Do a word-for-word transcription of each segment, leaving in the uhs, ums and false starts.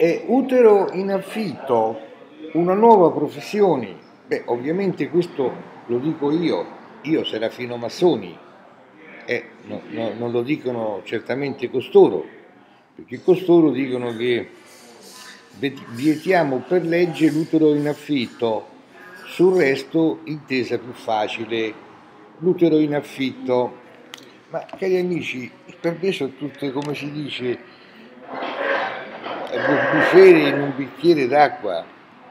È utero in affitto, una nuova professione. Beh, ovviamente questo lo dico io, io Serafino Massoni, eh, no, no, non lo dicono certamente costoro, perché costoro dicono che vietiamo per legge l'utero in affitto, sul resto intesa più facile, l'utero in affitto. Ma cari amici, per me sono tutte, come si dice, bufere in un bicchiere d'acqua,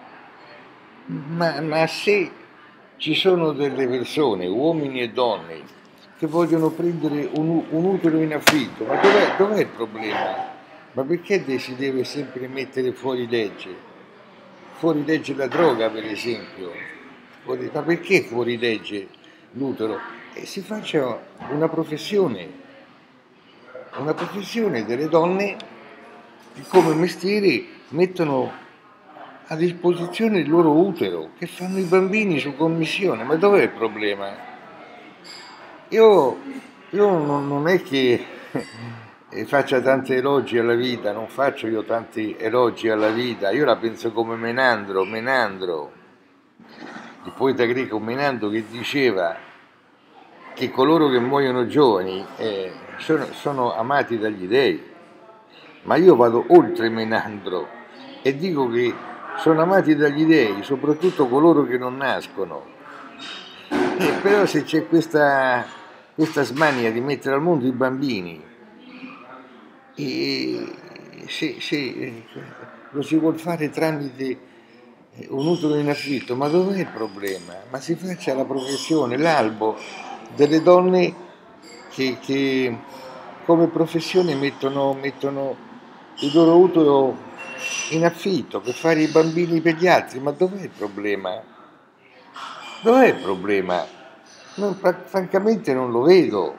ma, ma se ci sono delle persone, uomini e donne, che vogliono prendere un, un utero in affitto, ma dov'è, dov'è il problema? Ma perché si deve sempre mettere fuori legge? Fuori legge la droga, per esempio. Fuori, ma perché fuori legge l'utero? E si faccia una professione, una professione delle donne che come mestiere mettono a disposizione il loro utero, che fanno i bambini su commissione. Ma dov'è il problema? Io, io non, non è che faccia tanti elogi alla vita, non faccio io tanti elogi alla vita, io la penso come Menandro, Menandro, il poeta greco Menandro, che diceva che coloro che muoiono giovani eh, sono, sono amati dagli dei. Ma io vado oltre Menandro e dico che sono amati dagli dei, soprattutto coloro che non nascono. Eh, però se c'è questa, questa smania di mettere al mondo i bambini, e se, se lo si vuol fare tramite un utero in affitto, ma dov'è il problema? Ma si faccia la professione, l'albo delle donne che, che come professione mettono, mettono il loro utero in affitto per fare i bambini per gli altri. Ma dov'è il problema? Dov'è il problema? Non, francamente non lo vedo.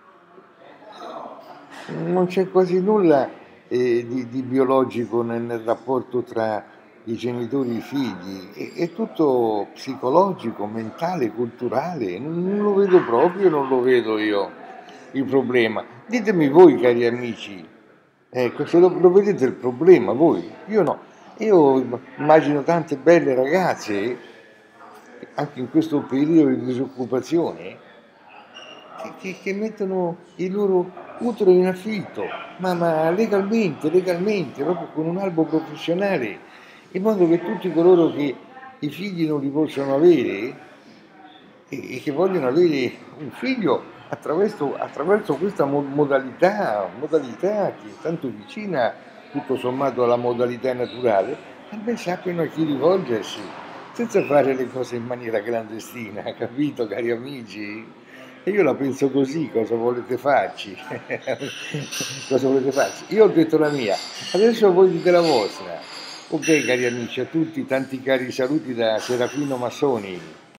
Non c'è quasi nulla eh, di, di biologico nel, nel rapporto tra i genitori e i figli, è, è tutto psicologico, mentale, culturale. Non, non lo vedo proprio, non lo vedo io il problema. Ditemi voi, cari amici, ecco, se lo, lo vedete il problema voi. Io no, io immagino tante belle ragazze, anche in questo periodo di disoccupazione, che, che, che mettono il loro utero in affitto, ma, ma legalmente, legalmente, proprio con un albo professionale, in modo che tutti coloro che i figli non li possono avere e, e che vogliono avere un figlio attraverso, attraverso questa modalità, modalità che è tanto vicina tutto sommato alla modalità naturale, e ben sappiano a chi rivolgersi, senza fare le cose in maniera clandestina, capito, cari amici? E io la penso così, cosa volete farci? Cosa volete farci? Io ho detto la mia, adesso voi dite la vostra. Ok, cari amici, a tutti tanti cari saluti da Serafino Massoni.